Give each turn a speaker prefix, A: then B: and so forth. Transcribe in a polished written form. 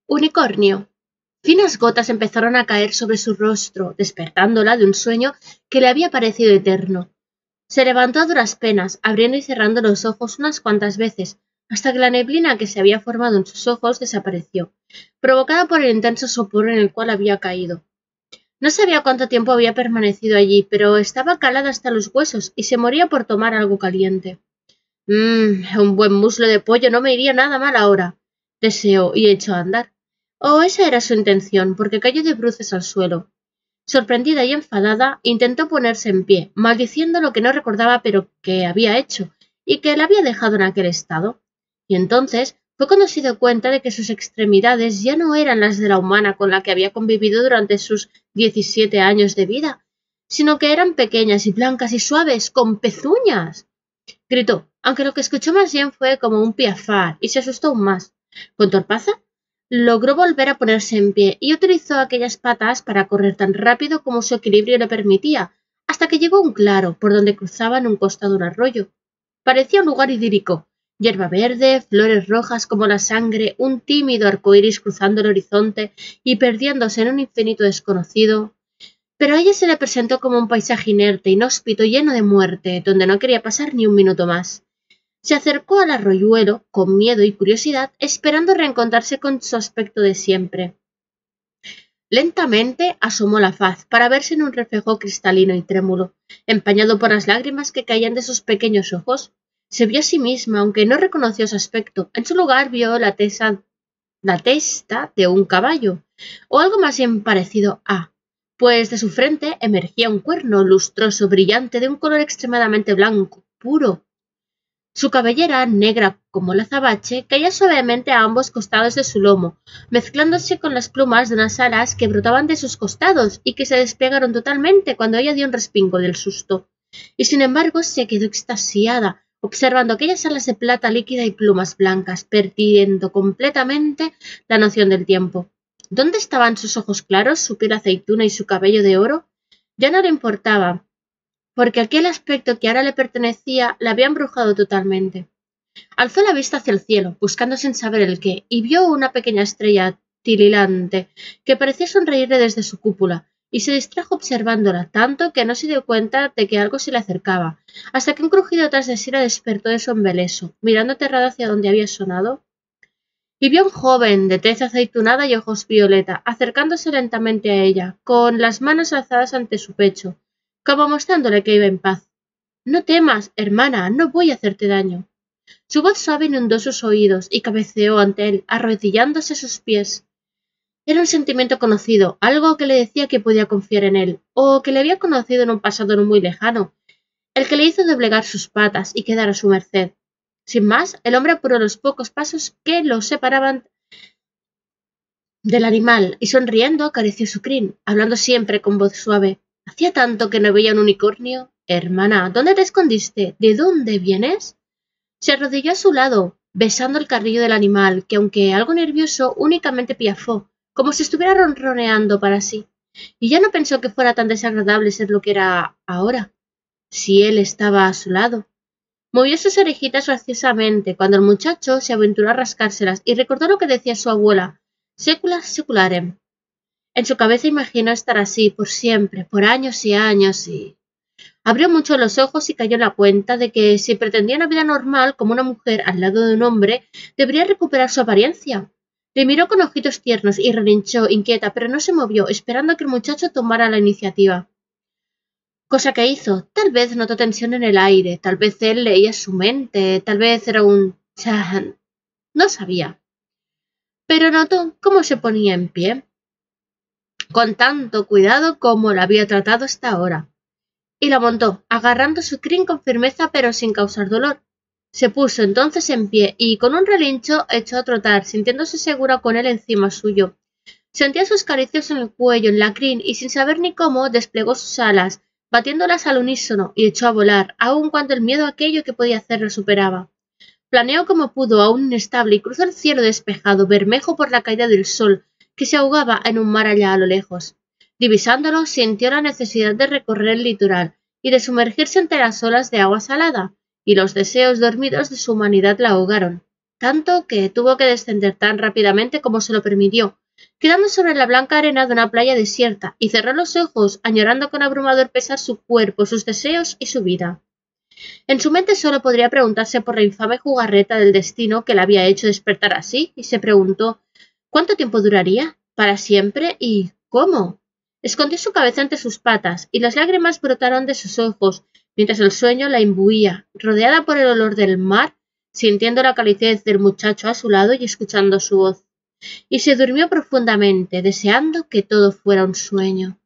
A: Unicornio. Finas gotas empezaron a caer sobre su rostro, despertándola de un sueño que le había parecido eterno. Se levantó a duras penas, abriendo y cerrando los ojos unas cuantas veces, hasta que la neblina que se había formado en sus ojos desapareció, provocada por el intenso sopor en el cual había caído. No sabía cuánto tiempo había permanecido allí, pero estaba calada hasta los huesos y se moría por tomar algo caliente. Un buen muslo de pollo no me iría nada mal ahora, deseó y echó a andar. Esa era su intención, porque cayó de bruces al suelo. Sorprendida y enfadada, intentó ponerse en pie, maldiciendo lo que no recordaba pero que había hecho, y que la había dejado en aquel estado. Y entonces fue cuando se dio cuenta de que sus extremidades ya no eran las de la humana con la que había convivido durante sus 17 años de vida, sino que eran pequeñas y blancas y suaves, con pezuñas. Gritó, aunque lo que escuchó más bien fue como un piafar, y se asustó aún más. Con torpaza, logró volver a ponerse en pie y utilizó aquellas patas para correr tan rápido como su equilibrio le permitía, hasta que llegó a un claro, por donde cruzaba en un costado un arroyo. Parecía un lugar idílico, hierba verde, flores rojas como la sangre, un tímido arcoíris cruzando el horizonte y perdiéndose en un infinito desconocido. Pero a ella se le presentó como un paisaje inerte, inhóspito, lleno de muerte, donde no quería pasar ni un minuto más. Se acercó al arroyuelo, con miedo y curiosidad, esperando reencontrarse con su aspecto de siempre. Lentamente asomó la faz para verse en un reflejo cristalino y trémulo, empañado por las lágrimas que caían de sus pequeños ojos. Se vio a sí misma, aunque no reconoció su aspecto. En su lugar vio la testa de un caballo, o algo más bien parecido a, pues de su frente emergía un cuerno lustroso, brillante, de un color extremadamente blanco, puro. Su cabellera, negra como el azabache, caía suavemente a ambos costados de su lomo, mezclándose con las plumas de unas alas que brotaban de sus costados y que se desplegaron totalmente cuando ella dio un respingo del susto. Y sin embargo se quedó extasiada, observando aquellas alas de plata líquida y plumas blancas, perdiendo completamente la noción del tiempo. ¿Dónde estaban sus ojos claros, su piel aceituna y su cabello de oro? Ya no le importaba, porque aquel aspecto que ahora le pertenecía la había embrujado totalmente. Alzó la vista hacia el cielo, buscando sin saber el qué, y vio una pequeña estrella titilante que parecía sonreírle desde su cúpula, y se distrajo observándola tanto que no se dio cuenta de que algo se le acercaba, hasta que un crujido tras de sí la despertó de su embeleso, mirando aterrada hacia donde había sonado. Y vio a un joven de tez aceitunada y ojos violeta, acercándose lentamente a ella, con las manos alzadas ante su pecho, como mostrándole que iba en paz. No temas, hermana, no voy a hacerte daño. Su voz suave inundó sus oídos y cabeceó ante él, arrodillándose a sus pies. Era un sentimiento conocido, algo que le decía que podía confiar en él, o que le había conocido en un pasado no muy lejano, el que le hizo doblegar sus patas y quedar a su merced. Sin más, el hombre apuró los pocos pasos que lo separaban del animal y sonriendo acarició su crin, hablando siempre con voz suave. Hacía tanto que no veía un unicornio. Hermana, ¿dónde te escondiste? ¿De dónde vienes? Se arrodilló a su lado, besando el carrillo del animal, que aunque algo nervioso, únicamente piafó, como si estuviera ronroneando para sí. Y ya no pensó que fuera tan desagradable ser lo que era ahora, si él estaba a su lado. Movió sus orejitas graciosamente cuando el muchacho se aventuró a rascárselas y recordó lo que decía su abuela, secula secularem. En su cabeza imaginó estar así, por siempre, por años y años, y... Abrió mucho los ojos y cayó en la cuenta de que si pretendía una vida normal como una mujer al lado de un hombre, debería recuperar su apariencia. Le miró con ojitos tiernos y relinchó, inquieta, pero no se movió, esperando a que el muchacho tomara la iniciativa. Cosa que hizo. Tal vez notó tensión en el aire, tal vez él leía su mente, tal vez era un... No sabía. Pero notó cómo se ponía en pie, con tanto cuidado como la había tratado hasta ahora. Y la montó, agarrando su crin con firmeza pero sin causar dolor. Se puso entonces en pie y, con un relincho, echó a trotar, sintiéndose segura con él encima suyo. Sentía sus caricias en el cuello, en la crin, y sin saber ni cómo, desplegó sus alas, batiéndolas al unísono, y echó a volar, aun cuando el miedo a aquello que podía hacer lo superaba. Planeó como pudo, aún inestable, y cruzó el cielo despejado, bermejo por la caída del sol, que se ahogaba en un mar allá a lo lejos. Divisándolo, sintió la necesidad de recorrer el litoral y de sumergirse entre las olas de agua salada, y los deseos dormidos de su humanidad la ahogaron. tanto que tuvo que descender tan rápidamente como se lo permitió, quedando sobre la blanca arena de una playa desierta, y cerró los ojos, añorando con abrumador pesar su cuerpo, sus deseos y su vida. En su mente solo podría preguntarse por la infame jugarreta del destino que la había hecho despertar así, y se preguntó ¿cuánto tiempo duraría? ¿Para siempre? ¿Y cómo? Escondió su cabeza entre sus patas, y las lágrimas brotaron de sus ojos, mientras el sueño la imbuía, rodeada por el olor del mar, sintiendo la calidez del muchacho a su lado y escuchando su voz. Y se durmió profundamente, deseando que todo fuera un sueño.